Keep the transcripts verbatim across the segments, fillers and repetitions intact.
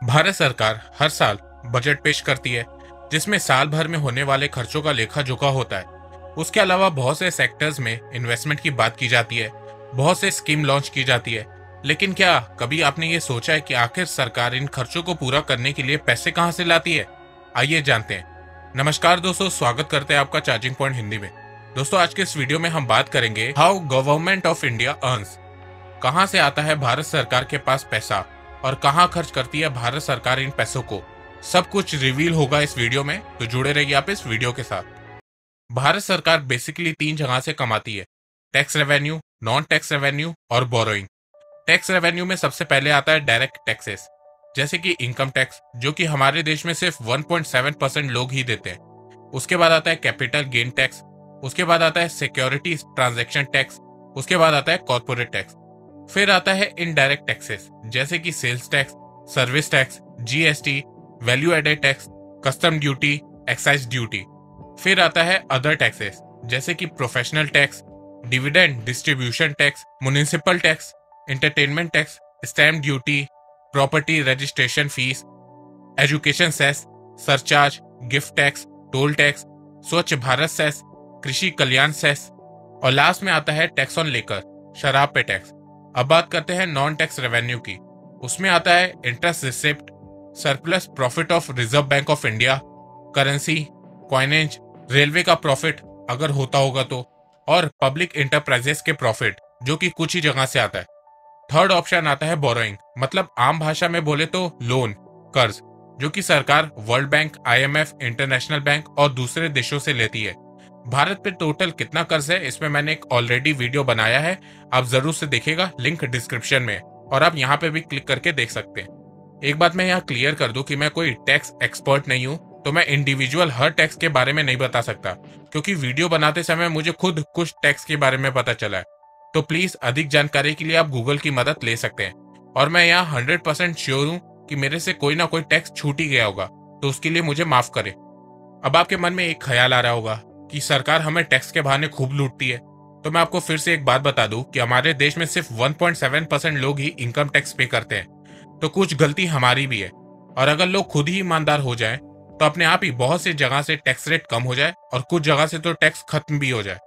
भारत सरकार हर साल बजट पेश करती है जिसमें साल भर में होने वाले खर्चों का लेखा जोखा होता है। उसके अलावा बहुत से सेक्टर्स में इन्वेस्टमेंट की बात की जाती है, बहुत से स्कीम लॉन्च की जाती है। लेकिन क्या कभी आपने ये सोचा है कि आखिर सरकार इन खर्चों को पूरा करने के लिए पैसे कहां से लाती है? आइए जानते हैं। नमस्कार दोस्तों, स्वागत करते हैं आपका चार्जिंग पॉइंट हिंदी में। दोस्तों, आज के इस वीडियो में हम बात करेंगे how government of India earns. कहां से आता है भारत सरकार के पास पैसा और कहां खर्च करती है भारत सरकार इन पैसों को, सब कुछ रिवील होगा इस वीडियो में, तो जुड़े रहिए आप इस वीडियो के साथ। भारत सरकार बेसिकली तीन जगह से कमाती है, tax revenue, non tax revenue और बोरोइंग। टैक्स रेवेन्यू में सबसे पहले आता है डायरेक्ट टैक्सेस, जैसे कि इनकम टैक्स, जो कि हमारे देश में सिर्फ वन पॉइंट सेवन परसेंट लोग ही देते हैं। उसके बाद आता है कैपिटल गेन टैक्स, उसके बाद आता है सिक्योरिटी ट्रांजैक्शन टैक्स, उसके बाद आता है कॉर्पोरेट टैक्स। फिर आता है इनडायरेक्ट टैक्सेस, जैसे कि sales tax, service tax, GST, value added tax, custom duty, excise duty. फिर आता है अदर टैक्सेस, जैसे कि professional tax, dividend distribution tax, municipal tax, entertainment tax, stamp duty, property registration fees, education cess, surcharge, gift tax, toll tax, Swachh Bharat cess, कृषि कल्याण cess, और last में आता है टैक्स ऑन लेकर, शराब पे टैक्स। अब बात करते हैं नॉन टैक्स रेवेन्यू की। उसमें आता है interest receipt, surplus profit of Reserve Bank of India, currency, coinage, railway का प्रॉफिट अगर होता होगा तो, और पब्लिक इंटरप्राइजेस के प्रॉफिट, जो कि कुछ ही जगह से आता है। थर्ड ऑप्शन आता है बोरोइंग, मतलब आम भाषा में बोले तो लोन, कर्ज, जो कि सरकार World Bank, IMF, international bank और दूसरे देशों से लेती है। भारत पे टोटल कितना कर्ज है, इसमें मैंने एक ऑलरेडी वीडियो बनाया है, आप जरूर से देखिएगा, लिंक डिस्क्रिप्शन में, और आप यहाँ पे भी क्लिक करके देख सकते हैं। एक बात मैं यहाँ क्लियर कर दूं कि मैं कोई टैक्स एक्सपर्ट नहीं हूँ, तो मैं इंडिविजुअल हर टैक्स के बारे में नहीं बता सकता, क्योंकि वीडियो बनाते समय मुझे खुद कुछ टैक्स के बारे में पता चला है। तो प्लीज अधिक जानकारी के लिए आप गूगल की मदद ले सकते हैं, और मैं यहाँ हंड्रेड परसेंट श्योर हूँ कि मेरे से कोई ना कोई टैक्स छूट ही गया होगा, तो उसके लिए मुझे माफ करे। अब आपके मन में एक ख्याल आ रहा होगा कि सरकार हमें टैक्स के बहाने खूब लूटती है, तो मैं आपको फिर से एक बात बता दूं कि हमारे देश में सिर्फ वन पॉइंट सेवन परसेंट लोग ही इनकम टैक्स पे करते हैं, तो कुछ गलती हमारी भी है। और अगर लोग खुद ही ईमानदार हो जाएं, तो अपने आप ही बहुत सी जगह से टैक्स रेट कम हो जाए और कुछ जगह से तो टैक्स खत्म भी हो जाए।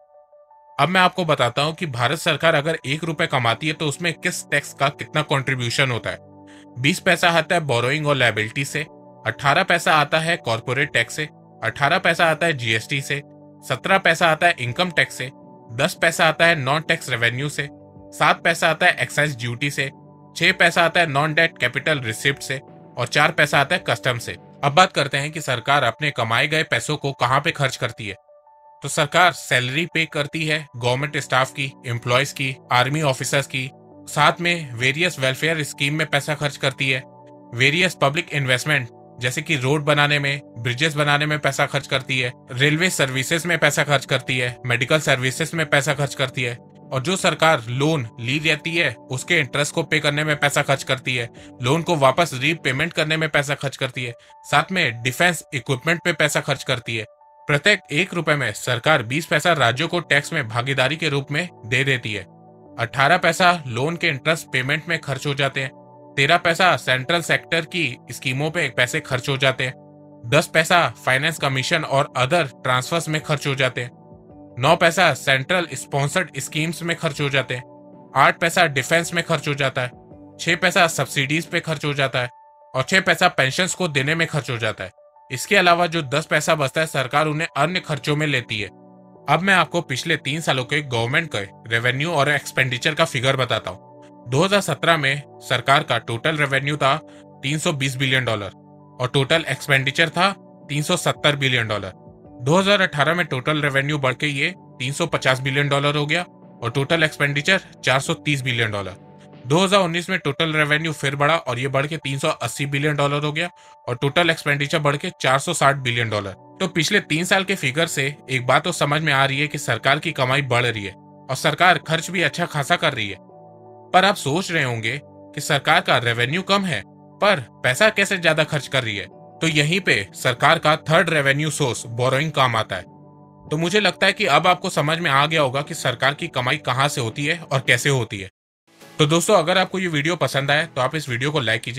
अब मैं आपको बताता हूँ कि भारत सरकार अगर एक रुपए कमाती है तो उसमें किस टैक्स का कितना कॉन्ट्रीब्यूशन होता है। बीस पैसा आता है बोरोइंग और लायबिलिटी से, अठारह पैसा आता है कॉर्पोरेट टैक्स से, अठारह पैसा आता है जीएसटी से, सत्रह पैसा आता है इनकम टैक्स से, दस पैसा आता है नॉन टैक्स रेवेन्यू से, सात पैसा आता है एक्साइज ड्यूटी से, छह पैसा आता है नॉन डेट कैपिटल रिसिप्ट से, और चार पैसा आता है कस्टम से। अब बात करते हैं कि सरकार अपने कमाए गए पैसों को कहां पे खर्च करती है। तो सरकार सैलरी पे करती है गवर्नमेंट स्टाफ की, एम्प्लॉयज की, आर्मी ऑफिसर्स की, साथ में वेरियस वेलफेयर स्कीम में पैसा खर्च करती है, वेरियस पब्लिक इन्वेस्टमेंट जैसे कि रोड बनाने में, ब्रिजेस बनाने में पैसा खर्च करती है, रेलवे सर्विसेज में पैसा खर्च करती है, मेडिकल सर्विसेज में पैसा खर्च करती है, और जो सरकार लोन ली रहती है उसके इंटरेस्ट को पे करने में पैसा खर्च करती है, लोन को वापस रीपेमेंट करने में पैसा खर्च करती है, साथ में डिफेंस इक्विपमेंट पे पैसा खर्च करती है। प्रत्येक एक रुपए में सरकार बीस पैसा राज्यों को टैक्स में भागीदारी के रूप में दे देती है। अठारह पैसा लोन के इंटरेस्ट पेमेंट में खर्च हो जाते हैं, तेरह पैसा सेंट्रल सेक्टर की स्कीमों पे पैसे खर्च हो जाते हैं, दस पैसा फाइनेंस कमीशन और अदर ट्रांसफर्स में खर्च हो जाते हैं, नौ पैसा सेंट्रल स्पॉन्सर्ड स्कीम्स में खर्च हो जाते हैं, आठ पैसा डिफेंस में खर्च हो जाता है, छह पैसा सब्सिडीज पे खर्च हो जाता है, और छह पैसा पेंशन्स को देने में खर्च हो जाता है। इसके अलावा जो दस पैसा बचता है सरकार उन्हें अन्य खर्चों में लेती है। अब मैं आपको पिछले तीन सालों के गवर्नमेंट के रेवेन्यू और एक्सपेंडिचर का फिगर बताता हूँ। दो हज़ार सत्रह में सरकार का टोटल रेवेन्यू था तीन सौ बीस बिलियन डॉलर और टोटल एक्सपेंडिचर था तीन सौ सत्तर बिलियन डॉलर। दो हज़ार अठारह में टोटल रेवेन्यू बढ़ के ये तीन सौ पचास बिलियन डॉलर हो गया और टोटल एक्सपेंडिचर चार सौ तीस बिलियन डॉलर। दो हज़ार उन्नीस में टोटल रेवेन्यू फिर बढ़ा और ये बढ़ के तीन सौ अस्सी बिलियन डॉलर हो गया और टोटल एक्सपेंडिचर बढ़ के चार सौ साठ बिलियन डॉलर। तो पिछले तीन साल के फिगर से एक बात तो समझ में आ रही है कि सरकार की कमाई बढ़ रही है और सरकार खर्च भी अच्छा खासा कर रही है। पर आप सोच रहे होंगे कि सरकार का रेवेन्यू कम है पर पैसा कैसे ज्यादा खर्च कर रही है, तो यहीं पे सरकार का थर्ड रेवेन्यू सोर्स बोरोइंग काम आता है। तो मुझे लगता है कि अब आपको समझ में आ गया होगा कि सरकार की कमाई कहां से होती है और कैसे होती है। तो दोस्तों, अगर आपको ये वीडियो पसंद आए तो आप इस वीडियो को लाइक कीजिए,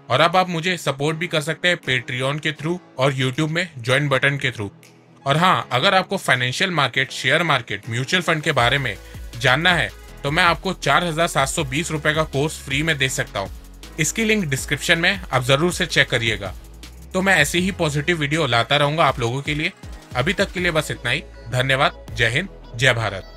और अब आप मुझे सपोर्ट भी कर सकते हैं पेट्रियन के थ्रू और यूट्यूब में ज्वाइन बटन के थ्रू। और हाँ, अगर आपको financial market, share market, mutual fund के बारे में जानना है तो मैं आपको चार हजार सात सौ बीस रुपए का कोर्स फ्री में दे सकता हूँ। इसकी लिंक डिस्क्रिप्शन में, आप जरूर से चेक करिएगा। तो मैं ऐसी ही पॉजिटिव वीडियो लाता रहूंगा आप लोगों के लिए। अभी तक के लिए बस इतना ही। धन्यवाद। जय हिंद, जय भारत।